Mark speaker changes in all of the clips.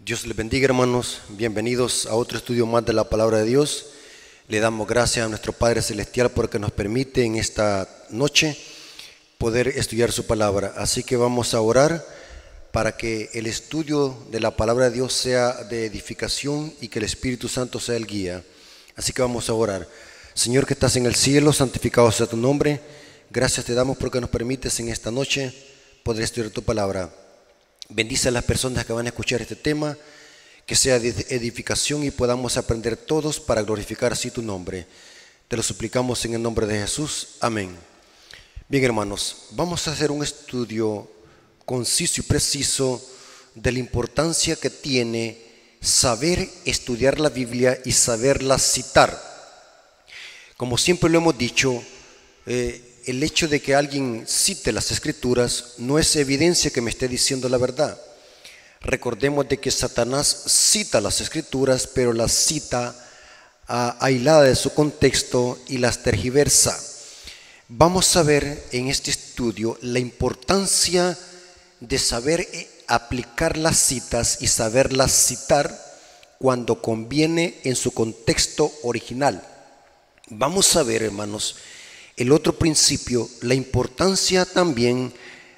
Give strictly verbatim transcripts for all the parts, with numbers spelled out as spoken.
Speaker 1: Dios les bendiga, hermanos. Bienvenidos a otro estudio más de la Palabra de Dios. Le damos gracias a nuestro Padre Celestial porque nos permite en esta noche poder estudiar su palabra. Así que vamos a orar para que el estudio de la Palabra de Dios sea de edificación y que el Espíritu Santo sea el guía. Así que vamos a orar. Señor que estás en el cielo, santificado sea tu nombre. Gracias te damos porque nos permites en esta noche poder estudiar tu palabra. Bendice a las personas que van a escuchar este tema, que sea de edificación y podamos aprender todos para glorificar así tu nombre. Te lo suplicamos en el nombre de Jesús. Amén. Bien, hermanos, vamos a hacer un estudio conciso y preciso de la importancia que tiene saber estudiar la Biblia y saberla citar. Como siempre lo hemos dicho, eh, el hecho de que alguien cite las Escrituras no es evidencia que me esté diciendo la verdad. Recordemos de que Satanás cita las Escrituras, pero las cita ah, aislada de su contexto y las tergiversa. Vamos a ver en este estudio la importancia de saber aplicar las citas y saberlas citar cuando conviene en su contexto original. Vamos a ver, hermanos, el otro principio, la importancia también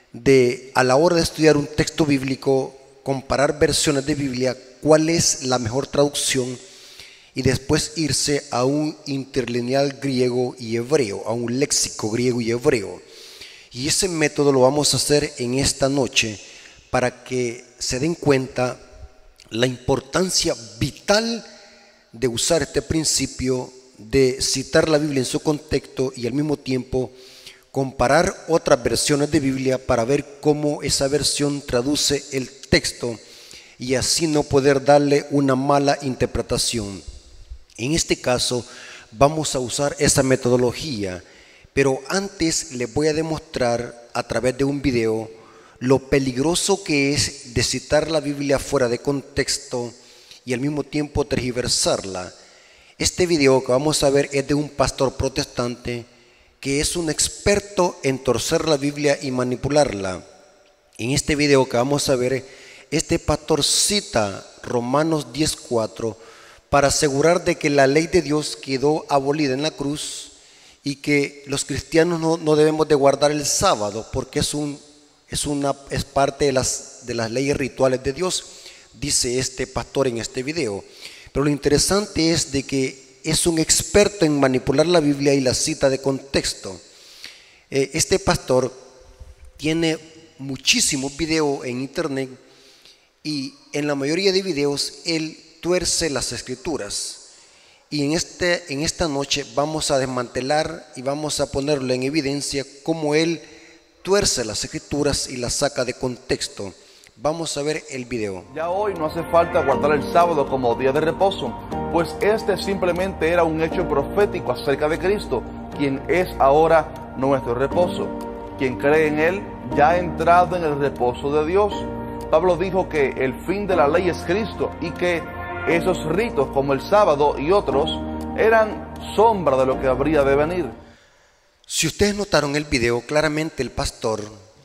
Speaker 1: de, a la hora de estudiar un texto bíblico, comparar versiones de Biblia, cuál es la mejor traducción y después irse a un interlineal griego y hebreo, a un léxico griego y hebreo. Y ese método lo vamos a hacer en esta noche para que se den cuenta la importancia vital de usar este principio de citar la Biblia en su contexto y al mismo tiempo comparar otras versiones de Biblia para ver cómo esa versión traduce el texto y así no poder darle una mala interpretación. En este caso vamos a usar esa metodología, pero antes les voy a demostrar a través de un video lo peligroso que es de citar la Biblia fuera de contexto y al mismo tiempo tergiversarla. Este video que vamos a ver es de un pastor protestante que es un experto en torcer la Biblia y manipularla. En este video que vamos a ver, este pastor cita Romanos diez cuatro para asegurar de que la ley de Dios quedó abolida en la cruz y que los cristianos no, no debemos de guardar el sábado porque es, un, es, una, es parte de las, de las leyes rituales de Dios, dice este pastor en este video. Pero lo interesante es de que es un experto en manipular la Biblia y la cita de contexto. Eh, este pastor tiene muchísimos videos en internet y en la mayoría de videos él tuerce las Escrituras. Y en, este, en esta noche vamos a desmantelar y vamos a ponerlo en evidencia cómo él tuerce las Escrituras y las saca de contexto. Vamos a ver el video.
Speaker 2: Ya hoy no hace falta guardar el sábado como día de reposo, pues este simplemente era un hecho profético acerca de Cristo, quien es ahora nuestro reposo. Quien cree en Él ya ha entrado en el reposo de Dios. Pablo dijo que el fin de la ley es Cristo y que esos ritos como el sábado y otros eran sombra de lo que habría de venir.
Speaker 1: Si ustedes notaron el video, claramente el pastor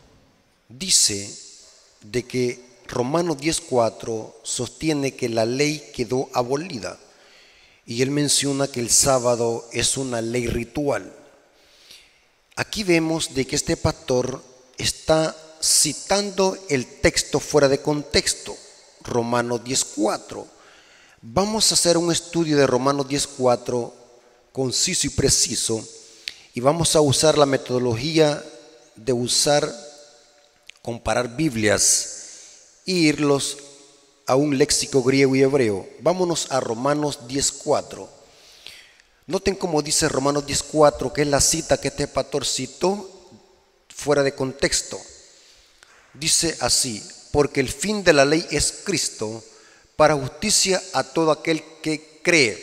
Speaker 1: dice de que Romanos diez cuatro sostiene que la ley quedó abolida y él menciona que el sábado es una ley ritual. Aquí vemos de que este pastor está citando el texto fuera de contexto, Romanos diez cuatro. Vamos a hacer un estudio de Romanos diez cuatro conciso y preciso y vamos a usar la metodología de usar comparar Biblias e irlos a un léxico griego y hebreo. Vámonos a Romanos diez cuatro. Noten cómo dice Romanos diez cuatro, que es la cita que este pastor citó fuera de contexto. Dice así: porque el fin de la ley es Cristo, para justicia a todo aquel que cree.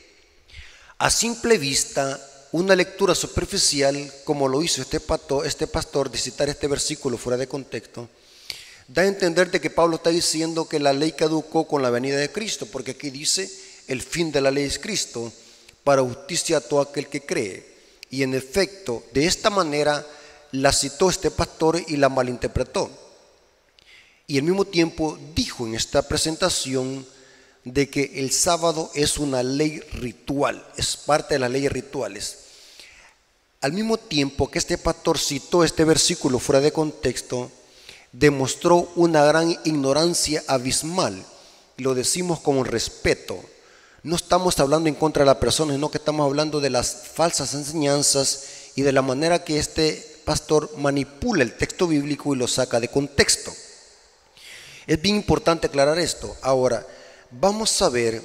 Speaker 1: A simple vista, una lectura superficial, como lo hizo este pastor, este pastor de citar este versículo fuera de contexto, da a entender de que Pablo está diciendo que la ley caducó con la venida de Cristo, porque aquí dice, el fin de la ley es Cristo, para justicia a todo aquel que cree. Y en efecto, de esta manera la citó este pastor y la malinterpretó. y al mismo tiempo dijo en esta presentación de que el sábado es una ley ritual, es parte de las leyes rituales. Al mismo tiempo que este pastor citó este versículo fuera de contexto, demostró una gran ignorancia abismal. Lo decimos con respeto. No estamos hablando en contra de la persona, sino que estamos hablando de las falsas enseñanzas y de la manera que este pastor manipula el texto bíblico y lo saca de contexto. Es bien importante aclarar esto. Ahora, vamos a ver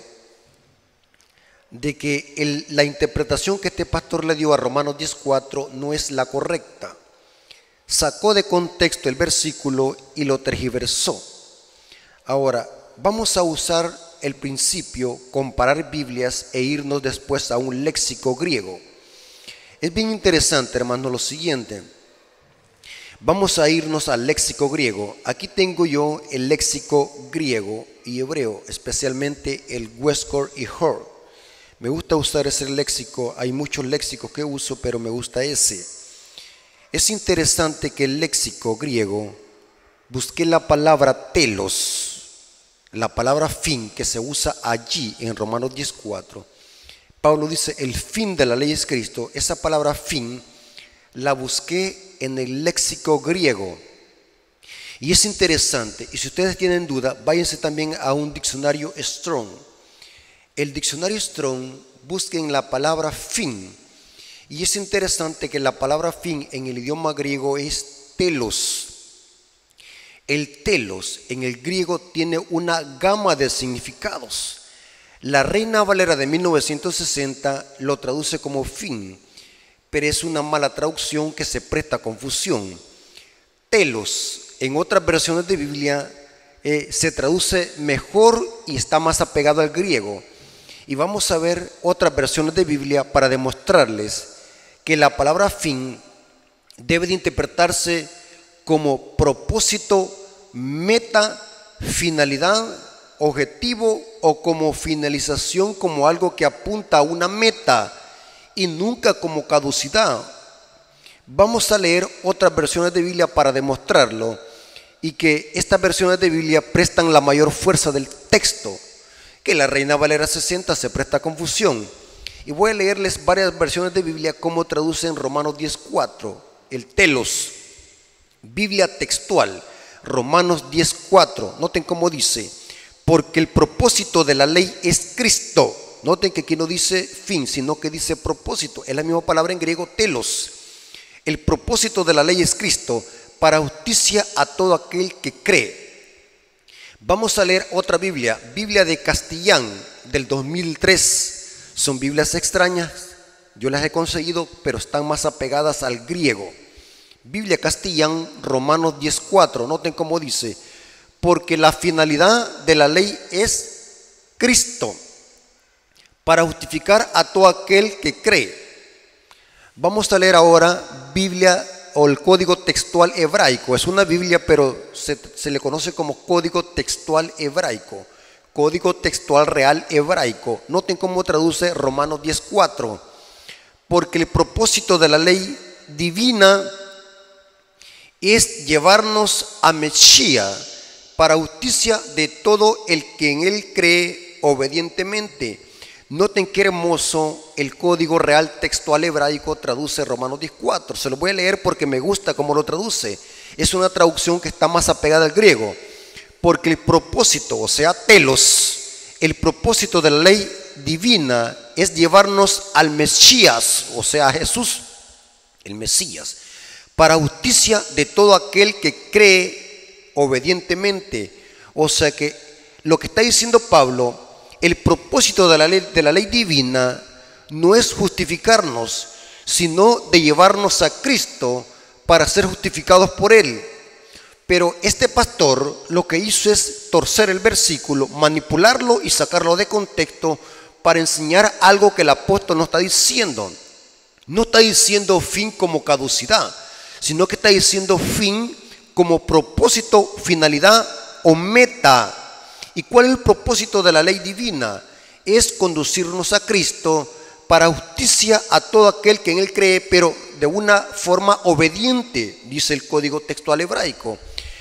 Speaker 1: de que el, la interpretación que este pastor le dio a Romanos diez cuatro no es la correcta. Sacó de contexto el versículo y lo tergiversó. Ahora, vamos a usar el principio, comparar Biblias e irnos después a un léxico griego. Es bien interesante, hermanos, lo siguiente. Vamos a irnos al léxico griego. Aquí tengo yo el léxico griego y hebreo, especialmente el Westcott y Hort. Me gusta usar ese léxico. Hay muchos léxicos que uso, pero me gusta ese. Es interesante que el léxico griego, busqué la palabra telos, la palabra fin que se usa allí en Romanos diez cuatro. Pablo dice, el fin de la ley es Cristo. Esa palabra fin la busqué en el léxico griego. Y es interesante, y si ustedes tienen duda, váyanse también a un diccionario Strong. El diccionario Strong, busquen la palabra fin. Y es interesante que la palabra fin en el idioma griego es telos. El telos en el griego tiene una gama de significados. La Reina Valera de mil novecientos sesenta lo traduce como fin, pero es una mala traducción que se presta a confusión. Telos en otras versiones de Biblia eh, se traduce mejor y está más apegado al griego. Y vamos a ver otras versiones de Biblia para demostrarles que la palabra fin debe de interpretarse como propósito, meta, finalidad, objetivo o como finalización, como algo que apunta a una meta y nunca como caducidad. Vamos a leer otras versiones de Biblia para demostrarlo y que estas versiones de Biblia prestan la mayor fuerza del texto, que la Reina Valera sesenta se presta a confusión. Y voy a leerles varias versiones de Biblia como traducen Romanos diez cuatro, el telos, Biblia textual, Romanos diez cuatro. Noten cómo dice, porque el propósito de la ley es Cristo. Noten que aquí no dice fin, sino que dice propósito. Es la misma palabra en griego, telos. El propósito de la ley es Cristo, para justicia a todo aquel que cree. Vamos a leer otra Biblia, Biblia de Castellán del dos mil tres. Son Biblias extrañas, yo las he conseguido, pero están más apegadas al griego. Biblia Castellán, Romanos diez cuatro. Noten cómo dice, porque la finalidad de la ley es Cristo, para justificar a todo aquel que cree. Vamos a leer ahora Biblia o el código textual hebraico. Es una Biblia, pero se, se le conoce como código textual hebraico. Código textual real hebraico. Noten cómo traduce Romanos diez cuatro. Porque el propósito de la ley divina es llevarnos a Mesías para justicia de todo el que en él cree obedientemente. Noten qué hermoso el código real textual hebraico traduce Romanos diez cuatro. Se lo voy a leer porque me gusta cómo lo traduce. Es una traducción que está más apegada al griego. Porque el propósito, o sea, telos, el propósito de la ley divina es llevarnos al Mesías, o sea, a Jesús, el Mesías, para justicia de todo aquel que cree obedientemente. O sea que lo que está diciendo Pablo, el propósito de la ley, de la ley divina no es justificarnos, sino de llevarnos a Cristo para ser justificados por Él. Pero este pastor lo que hizo es torcer el versículo, manipularlo y sacarlo de contexto para enseñar algo que el apóstol no está diciendo. No está diciendo fin como caducidad, sino que está diciendo fin como propósito, finalidad o meta. ¿Y cuál es el propósito de la ley divina? Es conducirnos a Cristo para justicia a todo aquel que en Él cree, pero de una forma obediente, dice el código textual hebraico.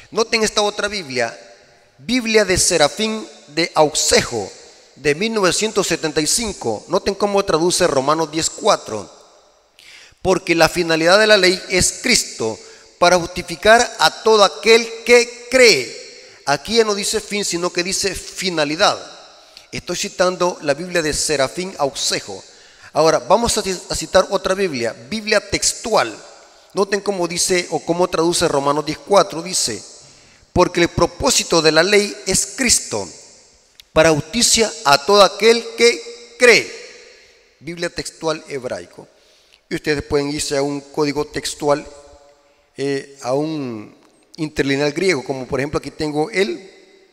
Speaker 1: Noten esta otra Biblia, Biblia de Serafín de Auxejo, de mil novecientos setenta y cinco. Noten cómo traduce Romanos diez cuatro. Porque la finalidad de la ley es Cristo, para justificar a todo aquel que cree. Aquí ya no dice fin, sino que dice finalidad. Estoy citando la Biblia de Serafín Auxejo. Ahora, vamos a citar otra Biblia, Biblia textual. Noten cómo dice o cómo traduce Romanos diez cuatro. Dice, porque el propósito de la ley es Cristo, para justicia a todo aquel que cree. Biblia textual hebraico. Y ustedes pueden irse a un código textual, eh, a un interlineal griego, como por ejemplo aquí tengo el,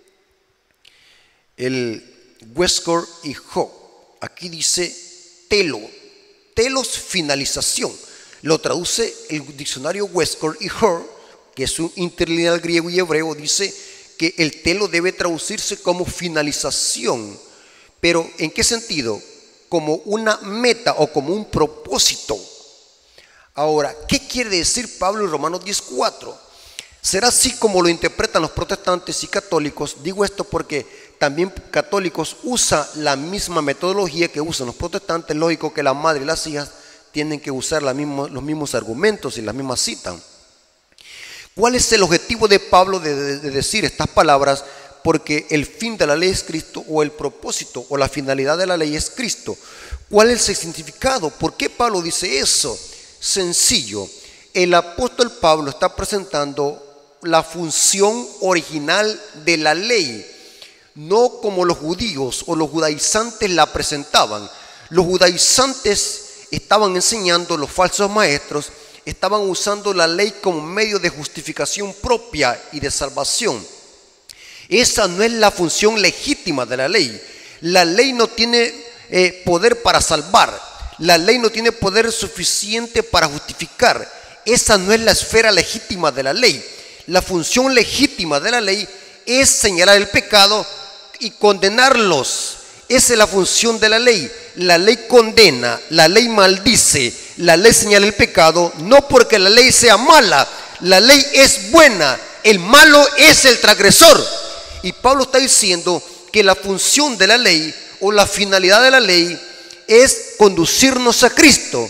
Speaker 1: el Westcott y Hogg. Aquí dice telo, telos finalización. Lo traduce el diccionario Westcott y Hogg, que es un interlineal griego y hebreo. Dice que el telo debe traducirse como finalización. Pero ¿en qué sentido? Como una meta o como un propósito. Ahora, ¿qué quiere decir Pablo en Romanos diez cuatro? ¿Será así como lo interpretan los protestantes y católicos? Digo esto porque también católicos usan la misma metodología que usan los protestantes. Lógico que la madre y las hijas tienen que usar la misma, los mismos argumentos y las mismas citas. ¿Cuál es el objetivo de Pablo de, de, de decir estas palabras? Porque el fin de la ley es Cristo, o el propósito o la finalidad de la ley es Cristo. ¿Cuál es el significado? ¿Por qué Pablo dice eso? Sencillo, el apóstol Pablo está presentando la función original de la ley, no como los judíos o los judaizantes la presentaban. Los judaizantes estaban enseñando, los falsos maestros estaban usando la ley como medio de justificación propia y de salvación. Esa no es la función legítima de la ley. La ley no tiene eh, poder para salvar. La ley no tiene poder suficiente para justificar. Esa no es la esfera legítima de la ley. La función legítima de la ley es señalar el pecado y condenarlos. Esa es la función de la ley. La ley condena, la ley maldice, la ley señala el pecado, no porque la ley sea mala. La ley es buena, el malo es el transgresor. Y Pablo está diciendo que la función de la ley o la finalidad de la ley es conducirnos a Cristo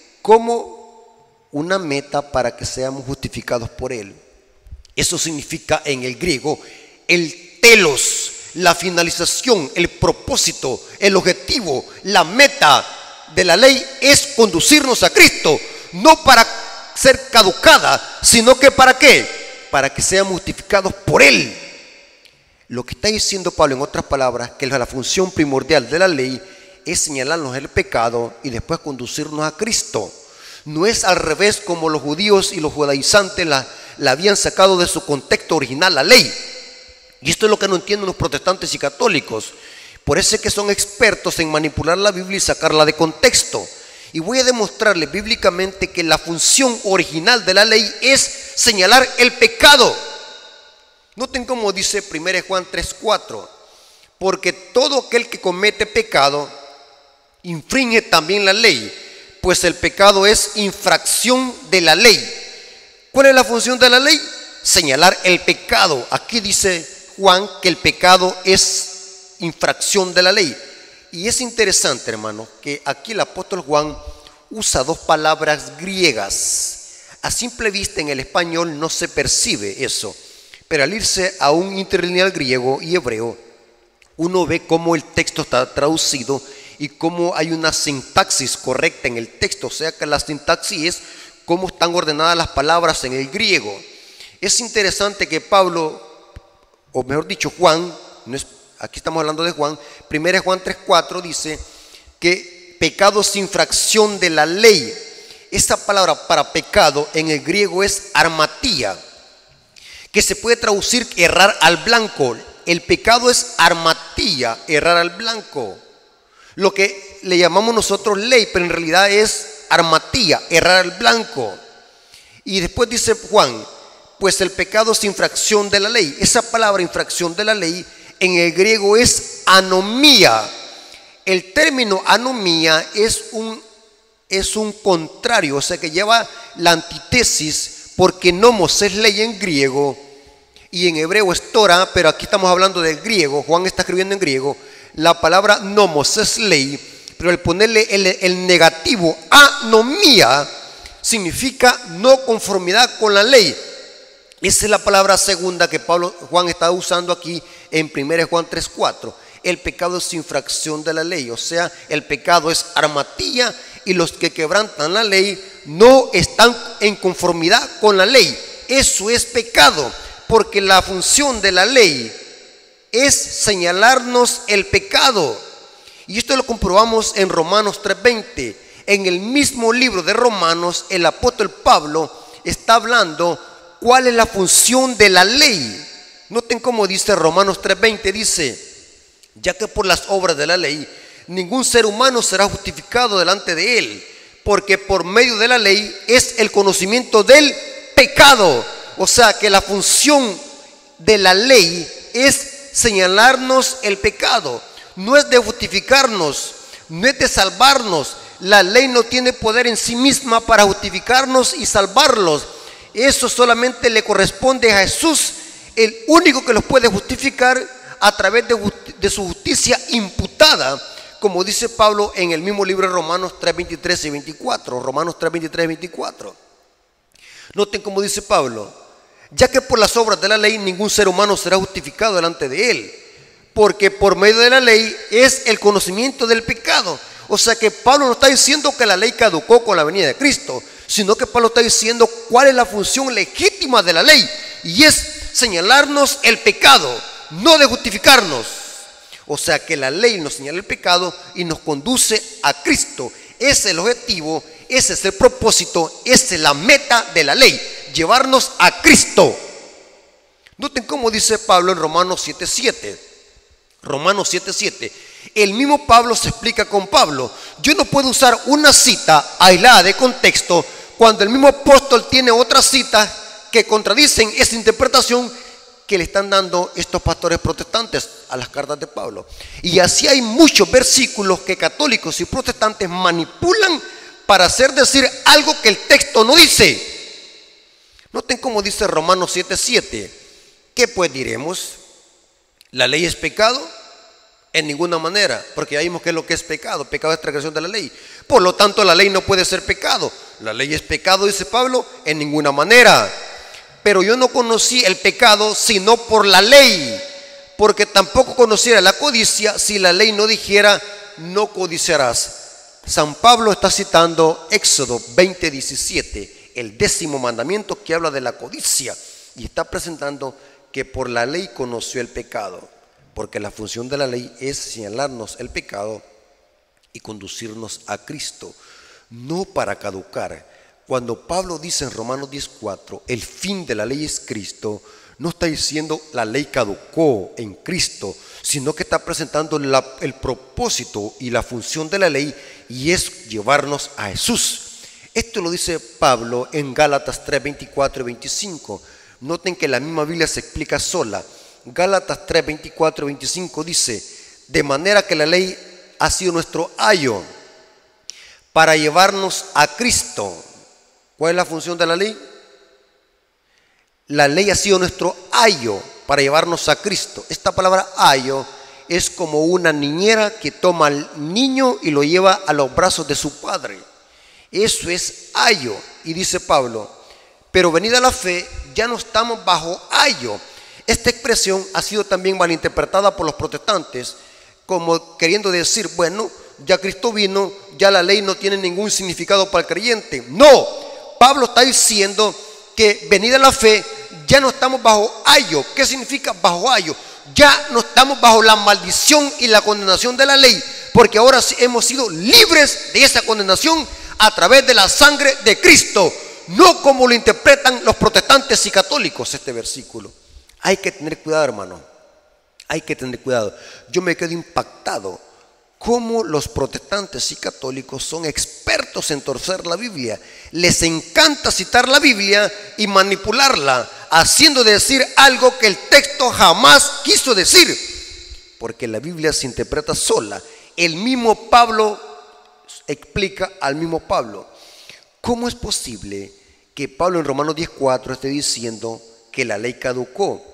Speaker 1: como una meta para que seamos justificados por Él. Eso significa en el griego el telos, la finalización, el propósito, el objetivo, la meta de la ley es conducirnos a Cristo, no para ser caducada, sino que para qué, para que seamos justificados por Él. Lo que está diciendo Pablo, en otras palabras, que la función primordial de la ley es señalarnos el pecado y después conducirnos a Cristo. No es al revés como los judíos y los judaizantes la, la habían sacado de su contexto original, la ley. Y esto es lo que no entienden los protestantes y católicos. Por eso es que son expertos en manipular la Biblia y sacarla de contexto. Y voy a demostrarles bíblicamente que la función original de la ley es señalar el pecado. Noten cómo dice primera Juan tres cuatro. Porque todo aquel que comete pecado infringe también la ley, pues el pecado es infracción de la ley. ¿Cuál es la función de la ley? Señalar el pecado. Aquí dice Juan que el pecado es infracción de la ley. Y es interesante, hermano, que aquí el apóstol Juan usa dos palabras griegas. A simple vista en el español no se percibe eso, pero al irse a un interlineal griego y hebreo, uno ve cómo el texto está traducido y cómo hay una sintaxis correcta en el texto. O sea que la sintaxis es cómo están ordenadas las palabras en el griego. Es interesante que Pablo, o mejor dicho Juan, no es, aquí estamos hablando de Juan, primera Juan tres cuatro dice que pecado es infracción de la ley. Esta palabra para pecado en el griego es armatía, que se puede traducir errar al blanco. El pecado es armatía, errar al blanco. Lo que le llamamos nosotros ley, pero en realidad es armatía, errar al blanco. Y después dice Juan, pues el pecado es infracción de la ley. Esa palabra infracción de la ley en el griego es anomía. El término anomía es un, es un contrario, o sea que lleva la antítesis, porque nomos es ley en griego y en hebreo es Torah, pero aquí estamos hablando del griego. Juan está escribiendo en griego. La palabra nomos es ley, pero al ponerle el, el negativo anomía significa no conformidad con la ley. Esa es la palabra segunda que Pablo, Juan está usando aquí en primera Juan tres cuatro. El pecado es infracción de la ley, o sea, el pecado es armatilla y los que quebrantan la ley no están en conformidad con la ley. Eso es pecado, porque la función de la ley es señalarnos el pecado. Y esto lo comprobamos en Romanos tres veinte. En el mismo libro de Romanos, el apóstol Pablo está hablando cuál es la función de la ley. Noten cómo dice Romanos tres veinte, dice: ya que por las obras de la ley ningún ser humano será justificado delante de él, porque por medio de la ley es el conocimiento del pecado. O sea que la función de la ley es señalarnos el pecado, no es de justificarnos, no es de salvarnos. La ley no tiene poder en sí misma para justificarnos y salvarlos. Eso solamente le corresponde a Jesús, el único que los puede justificar a través de, de su justicia imputada, como dice Pablo en el mismo libro de Romanos tres veintitrés y veinticuatro. Romanos tres veintitrés y veinticuatro. Noten cómo dice Pablo: ya que por las obras de la ley ningún ser humano será justificado delante de él, porque por medio de la ley es el conocimiento del pecado. O sea que Pablo no está diciendo que la ley caducó con la venida de Cristo, sino que Pablo está diciendo cuál es la función legítima de la ley, y es señalarnos el pecado, no de justificarnos. O sea que la ley nos señala el pecado y nos conduce a Cristo. Ese es el objetivo, ese es el propósito, esa es la meta de la ley, llevarnos a Cristo. Noten cómo dice Pablo en Romanos siete siete. Romanos siete siete. El mismo Pablo se explica con Pablo. Yo no puedo usar una cita aislada de contexto cuando el mismo apóstol tiene otras citas que contradicen esa interpretación que le están dando estos pastores protestantes a las cartas de Pablo. Y así hay muchos versículos que católicos y protestantes manipulan para hacer decir algo que el texto no dice. Noten cómo dice Romanos siete siete. ¿Qué pues diremos? ¿La ley es pecado? En ninguna manera, porque ya vimos que es lo que es pecado. Pecado es transgresión de la ley. Por lo tanto, la ley no puede ser pecado. La ley es pecado, dice Pablo, en ninguna manera. Pero yo no conocí el pecado sino por la ley, porque tampoco conociera la codicia si la ley no dijera no codiciarás. San Pablo está citando Éxodo veinte diecisiete, el décimo mandamiento que habla de la codicia, y está presentando que por la ley conoció el pecado, porque la función de la ley es señalarnos el pecado y conducirnos a Cristo, no para caducar. Cuando Pablo dice en Romanos diez cuatro, el fin de la ley es Cristo, no está diciendo la ley caducó en Cristo, sino que está presentando la, el propósito y la función de la ley, y es llevarnos a Jesús. Esto lo dice Pablo en Gálatas tres veinticuatro y veinticinco. Noten que la misma Biblia se explica sola. Gálatas tres veinticuatro y veinticinco dice: de manera que la ley ha sido nuestro ayo para llevarnos a Cristo. ¿Cuál es la función de la ley? La ley ha sido nuestro ayo para llevarnos a Cristo. Esta palabra ayo es como una niñera que toma al niño y lo lleva a los brazos de su padre. Eso es ayo. Y dice Pablo: pero venida la fe, ya no estamos bajo ayo. Esta expresión ha sido también malinterpretada por los protestantes, como queriendo decir, bueno, ya Cristo vino, ya la ley no tiene ningún significado para el creyente. No, Pablo está diciendo que venida la fe, ya no estamos bajo ayo. ¿Qué significa bajo ayo? Ya no estamos bajo la maldición y la condenación de la ley, porque ahora hemos sido libres de esa condenación a través de la sangre de Cristo, no como lo interpretan los protestantes y católicos este versículo. Hay que tener cuidado, hermano, hay que tener cuidado. Yo me quedo impactado cómo los protestantes y católicos son expertos en torcer la Biblia. Les encanta citar la Biblia y manipularla, haciendo decir algo que el texto jamás quiso decir, porque la Biblia se interpreta sola. El mismo Pablo explica al mismo Pablo. ¿Cómo es posible que Pablo en Romanos diez cuatro esté diciendo que la ley caducó?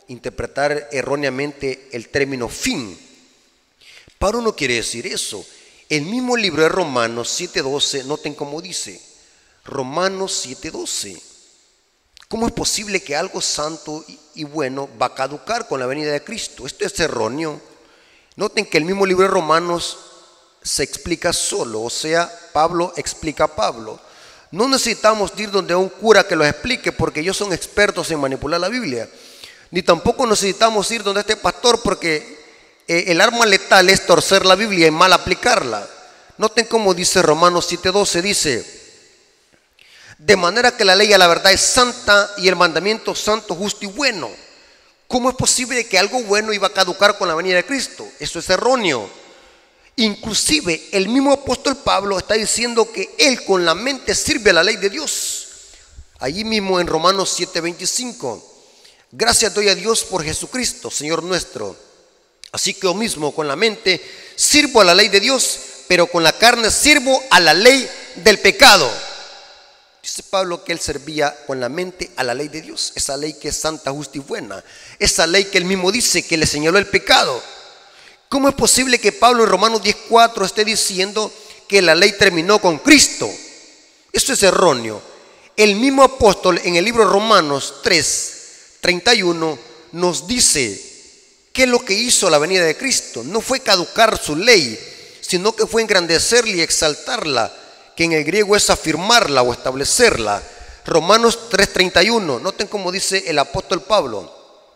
Speaker 1: interpretar erróneamente el término fin. Pablo no quiere decir eso. El mismo libro de Romanos siete doce, noten cómo dice, Romanos siete doce. ¿Cómo es posible que algo santo y bueno va a caducar con la venida de Cristo? Esto es erróneo. Noten que el mismo libro de Romanos se explica solo, o sea, Pablo explica a Pablo. No necesitamos ir donde un cura que los explique porque ellos son expertos en manipular la Biblia. Ni tampoco necesitamos ir donde este pastor porque eh, el arma letal es torcer la Biblia y mal aplicarla. Noten cómo dice Romanos siete doce, dice: de manera que la ley a la verdad es santa y el mandamiento santo, justo y bueno. ¿Cómo es posible que algo bueno iba a caducar con la venida de Cristo? Eso es erróneo. Inclusive el mismo apóstol Pablo está diciendo que él con la mente sirve a la ley de Dios. Allí mismo en Romanos siete veinticinco. Gracias doy a Dios por Jesucristo, Señor nuestro. Así que yo mismo con la mente sirvo a la ley de Dios, pero con la carne sirvo a la ley del pecado. Dice Pablo que él servía con la mente a la ley de Dios, esa ley que es santa, justa y buena, esa ley que él mismo dice que le señaló el pecado. ¿Cómo es posible que Pablo en Romanos diez cuatro esté diciendo que la ley terminó con Cristo? Eso es erróneo. El mismo apóstol en el libro de Romanos tres treinta y uno nos dice que lo que hizo la venida de Cristo no fue caducar su ley, sino que fue engrandecerla y exaltarla, que en el griego es afirmarla o establecerla. Romanos tres treinta y uno, noten cómo dice el apóstol Pablo.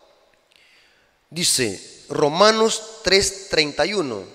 Speaker 1: Dice Romanos tres treinta y uno: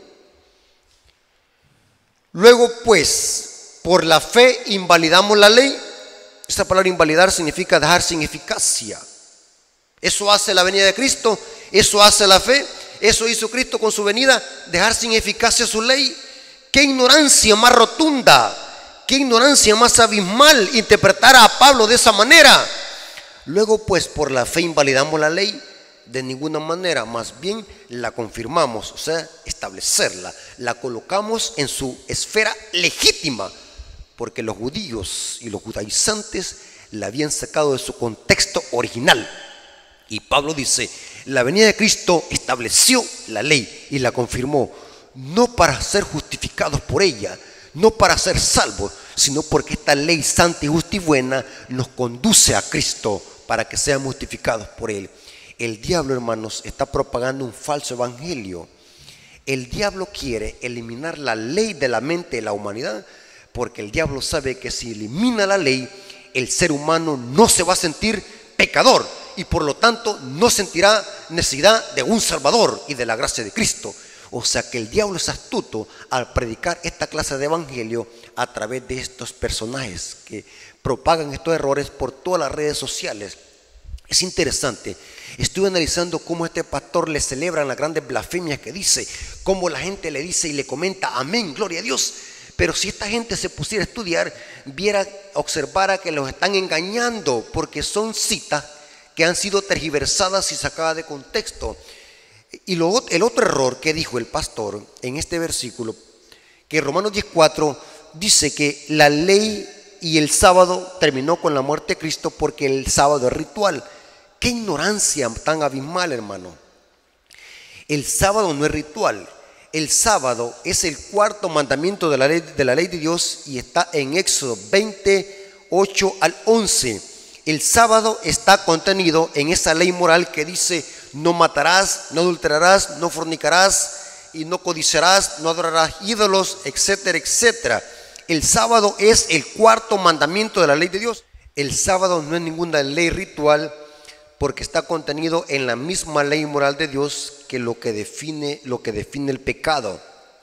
Speaker 1: luego pues, por la fe invalidamos la ley. Esta palabra invalidar significa dejar sin eficacia. Eso hace la venida de Cristo, eso hace la fe, eso hizo Cristo con su venida, dejar sin eficacia su ley. ¡Qué ignorancia más rotunda! ¡Qué ignorancia más abismal interpretar a Pablo de esa manera! Luego pues por la fe invalidamos la ley. De ninguna manera, más bien la confirmamos, o sea, establecerla, la colocamos en su esfera legítima, porque los judíos y los judaizantes la habían sacado de su contexto original. Y Pablo dice, la venida de Cristo estableció la ley y la confirmó, no para ser justificados por ella, no para ser salvos, sino porque esta ley santa y justa y buena nos conduce a Cristo para que seamos justificados por él. El diablo, hermanos, está propagando un falso evangelio. El diablo quiere eliminar la ley de la mente de la humanidad, porque el diablo sabe que si elimina la ley, el ser humano no se va a sentir pecador y por lo tanto no sentirá necesidad de un Salvador y de la gracia de Cristo. O sea que el diablo es astuto al predicar esta clase de evangelio a través de estos personajes que propagan estos errores por todas las redes sociales. Es interesante, estuve analizando cómo este pastor le celebran las grandes blasfemias que dice, cómo la gente le dice y le comenta amén, gloria a Dios. Pero si esta gente se pusiera a estudiar, viera, observara que los están engañando, porque son citas que han sido tergiversadas y sacadas de contexto. Y lo, el otro error que dijo el pastor en este versículo, que Romanos diez cuatro dice que la ley y el sábado terminó con la muerte de Cristo porque el sábado es ritual. ¡Qué ignorancia tan abismal, hermano! El sábado no es ritual. El sábado es el cuarto mandamiento de la ley de, la ley de Dios y está en Éxodo veinte, ocho al once. El sábado está contenido en esa ley moral que dice no matarás, no adulterarás, no fornicarás y no codiciarás, no adorarás ídolos, etcétera, etcétera. El sábado es el cuarto mandamiento de la ley de Dios. El sábado no es ninguna ley ritual, porque está contenido en la misma ley moral de Dios que lo que define, lo que define el pecado.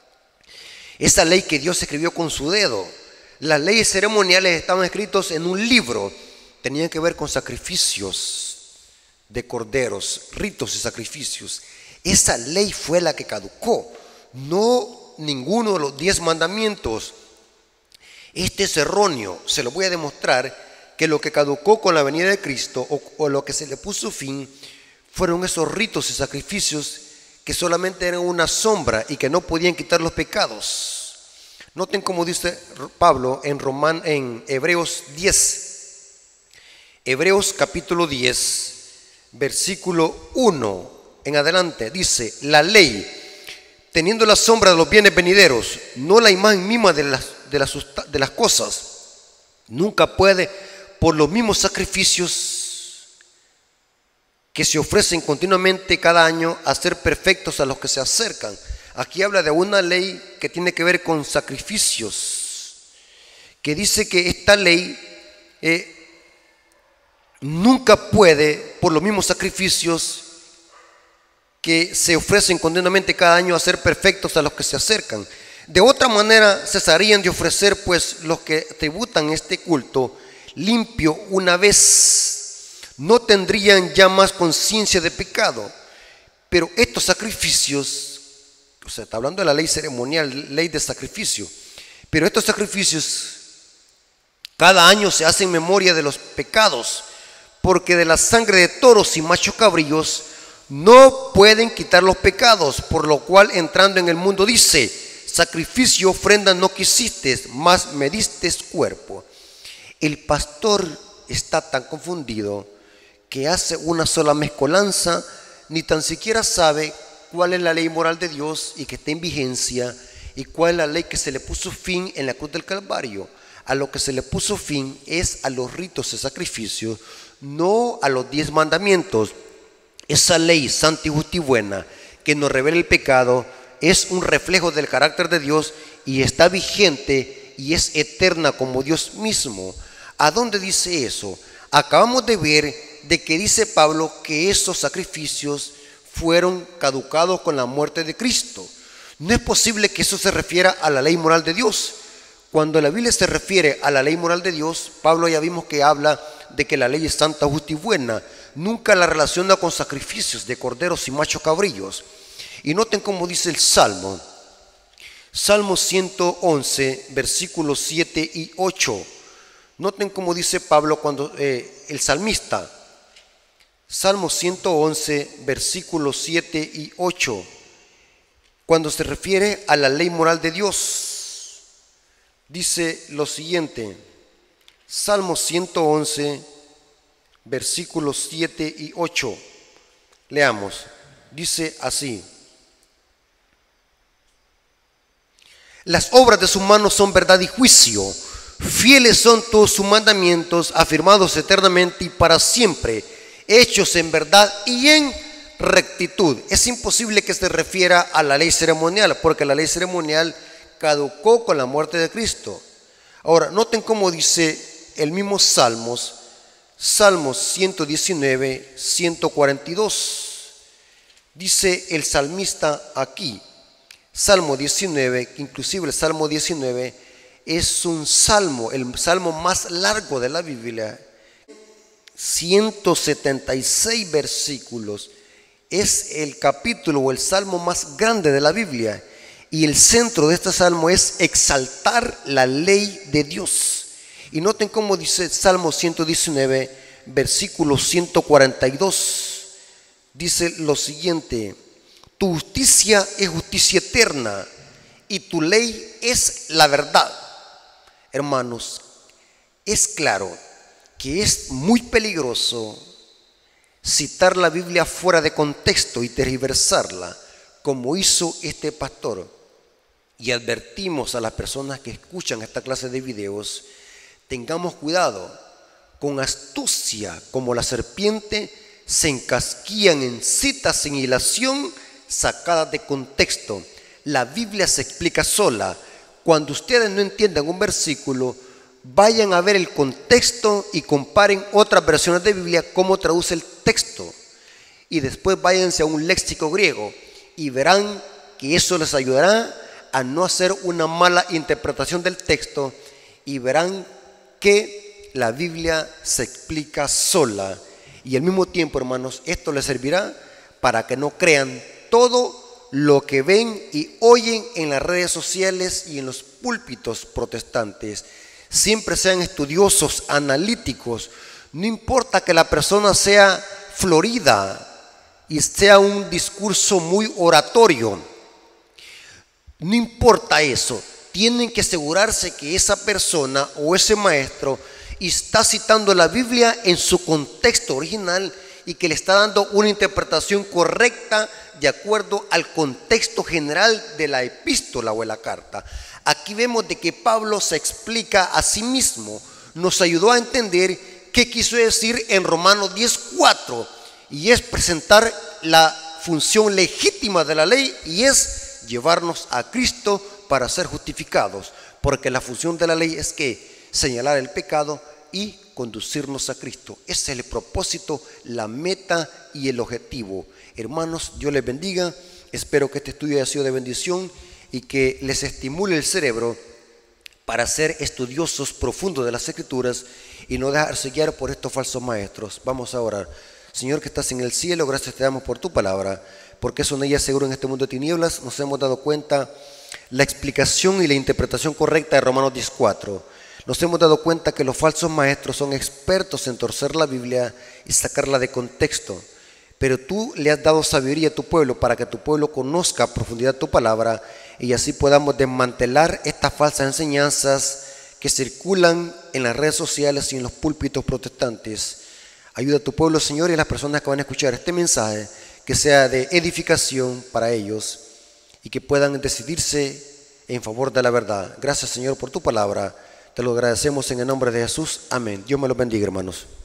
Speaker 1: Esa ley que Dios escribió con su dedo. Las leyes ceremoniales estaban escritos en un libro. Tenían que ver con sacrificios de corderos, ritos y sacrificios. Esa ley fue la que caducó, no ninguno de los diez mandamientos. Este es erróneo, se lo voy a demostrar. Que lo que caducó con la venida de Cristo o, o lo que se le puso fin fueron esos ritos y sacrificios que solamente eran una sombra y que no podían quitar los pecados. Noten cómo dice Pablo en, Roman, en Hebreos diez. Hebreos capítulo diez, versículo uno en adelante, dice: la ley, teniendo la sombra de los bienes venideros, no la imagen misma de las, de las, de las cosas, nunca puede, por los mismos sacrificios que se ofrecen continuamente cada año, hacer perfectos a los que se acercan. Aquí habla de una ley que tiene que ver con sacrificios, que dice que esta ley eh, nunca puede, por los mismos sacrificios que se ofrecen continuamente cada año, hacer perfectos a los que se acercan. De otra manera cesarían de ofrecer, pues los que tributan este culto limpio una vez no tendrían ya más conciencia de pecado. Pero estos sacrificios, o sea, está hablando de la ley ceremonial, ley de sacrificio, pero estos sacrificios cada año se hacen memoria de los pecados, porque de la sangre de toros y machos cabríos no pueden quitar los pecados, por lo cual entrando en el mundo dice: sacrificio, ofrenda no quisiste, mas me diste cuerpo. El pastor está tan confundido que hace una sola mezcolanza, ni tan siquiera sabe cuál es la ley moral de Dios y que está en vigencia, y cuál es la ley que se le puso fin en la cruz del Calvario. A lo que se le puso fin es a los ritos de sacrificio, no a los diez mandamientos. Esa ley santa y justa y buena que nos revela el pecado es un reflejo del carácter de Dios y está vigente y es eterna como Dios mismo. ¿A dónde dice eso? Acabamos de ver de que dice Pablo que esos sacrificios fueron caducados con la muerte de Cristo. No es posible que eso se refiera a la ley moral de Dios. Cuando la Biblia se refiere a la ley moral de Dios, Pablo ya vimos que habla de que la ley es santa, justa y buena. Nunca la relaciona con sacrificios de corderos y machos cabrillos. Y noten cómo dice el Salmo. Salmo ciento once, versículos siete y ocho. Noten cómo dice Pablo cuando eh, el salmista. Salmo ciento once, versículos siete y ocho. Cuando se refiere a la ley moral de Dios, dice lo siguiente. Salmo ciento once, versículos siete y ocho. Leamos. Dice así: las obras de sus manos son verdad y juicio. Fieles son todos sus mandamientos, afirmados eternamente y para siempre, hechos en verdad y en rectitud. Es imposible que se refiera a la ley ceremonial, porque la ley ceremonial caducó con la muerte de Cristo. Ahora, noten cómo dice el mismo Salmos, Salmos ciento diecinueve, ciento cuarenta y dos. Dice el salmista aquí, Salmo diecinueve, inclusive el Salmo diecinueve es un salmo, el salmo más largo de la Biblia, ciento setenta y seis versículos, es el capítulo o el salmo más grande de la Biblia, y el centro de este salmo es exaltar la ley de Dios. Y noten cómo dice Salmo ciento diecinueve, versículo ciento cuarenta y dos, dice lo siguiente: tu justicia es justicia eterna y tu ley es la verdad. Hermanos, es claro que es muy peligroso citar la Biblia fuera de contexto y tergiversarla, como hizo este pastor. Y advertimos a las personas que escuchan esta clase de videos: tengamos cuidado. Con astucia, como la serpiente, se encasquillan en citas sin hilación sacadas de contexto. La Biblia se explica sola. Cuando ustedes no entiendan un versículo, vayan a ver el contexto y comparen otras versiones de Biblia cómo traduce el texto. Y después váyanse a un léxico griego y verán que eso les ayudará a no hacer una mala interpretación del texto, y verán que la Biblia se explica sola. Y al mismo tiempo, hermanos, esto les servirá para que no crean todo lo que ven y oyen en las redes sociales y en los púlpitos protestantes. Siempre sean estudiosos, analíticos. No importa que la persona sea florida y sea un discurso muy oratorio. No importa eso. Tienen que asegurarse que esa persona o ese maestro está citando la Biblia en su contexto original y que le está dando una interpretación correcta de acuerdo al contexto general de la epístola o de la carta. Aquí vemos de que Pablo se explica a sí mismo, nos ayudó a entender qué quiso decir en Romanos diez cuatro, y es presentar la función legítima de la ley, y es llevarnos a Cristo para ser justificados, porque la función de la ley es que señalar el pecado y conducirnos a Cristo. Ese es el propósito, la meta y el objetivo. Hermanos, Dios les bendiga. Espero que este estudio haya sido de bendición y que les estimule el cerebro para ser estudiosos profundos de las Escrituras y no dejarse guiar por estos falsos maestros. Vamos a orar. Señor que estás en el cielo, gracias te damos por tu palabra, porque es una guía segura en este mundo de tinieblas. Nos hemos dado cuenta la explicación y la interpretación correcta de Romanos diez cuatro. Nos hemos dado cuenta que los falsos maestros son expertos en torcer la Biblia y sacarla de contexto. Pero tú le has dado sabiduría a tu pueblo para que tu pueblo conozca a profundidad tu palabra y así podamos desmantelar estas falsas enseñanzas que circulan en las redes sociales y en los púlpitos protestantes. Ayuda a tu pueblo, Señor, y a las personas que van a escuchar este mensaje, que sea de edificación para ellos y que puedan decidirse en favor de la verdad. Gracias, Señor, por tu palabra. Te lo agradecemos en el nombre de Jesús. Amén. Dios me los bendiga, hermanos.